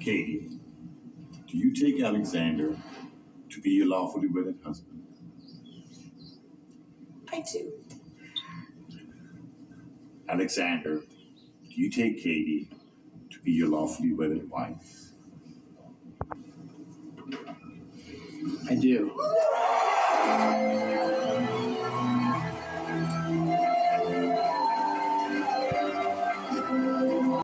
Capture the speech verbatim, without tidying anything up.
Katy, do you take Alexander to be your lawfully wedded husband? I do. Alexander, do you take Katy to be your lawfully wedded wife? I do.